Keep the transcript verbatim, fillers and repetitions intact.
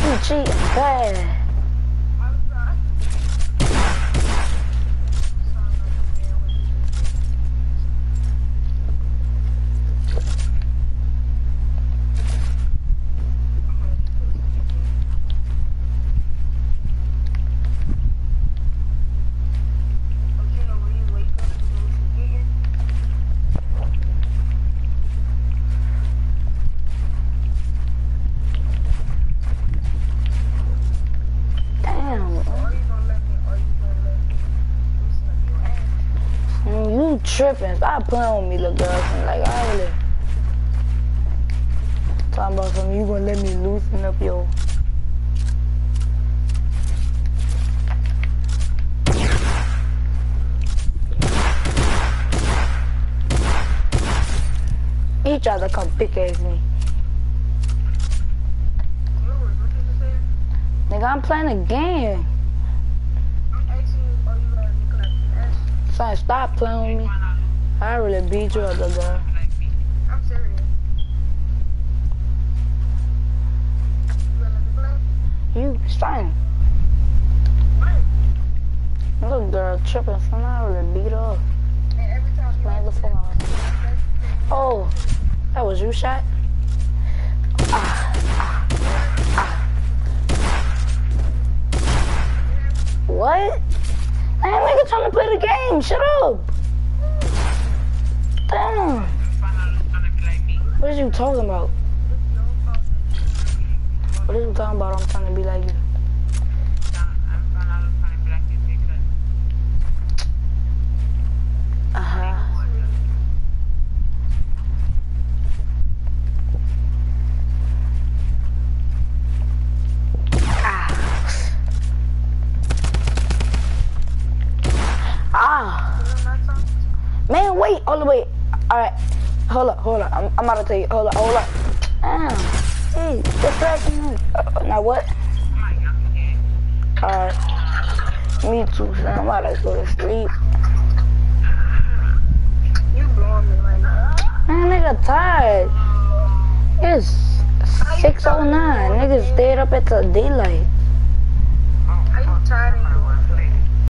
You cheating bad. Tripping, stop playing with me, little girl. Like, I really talking about something. You gonna let me loosen up your. He tried to come pickaxe me. Nigga, I'm playing a game. Son, stop playing with me. I really beat you up, little girl. I'm serious. You, son. Little girl tripping, son. I really beat her up. Smack the phone off. Oh, that was you shot? Ah, ah, ah. What? Man, nigga trying to play the game. Shut up. Damn. What are you talking about? What are you talking about? I'm trying to be like you. Uh-huh. Ah. Ah. Man, wait. All the way. Alright, hold up, hold up. I'm, I'm about to tell you. Hold up, hold up. Damn. Hey, distracting me. Uh, now what? Alright. Me too, son. I'm about to go to sleep. You blowing me right now. Man, nigga tired. It's six oh nine. Niggas stayed up at the daylight.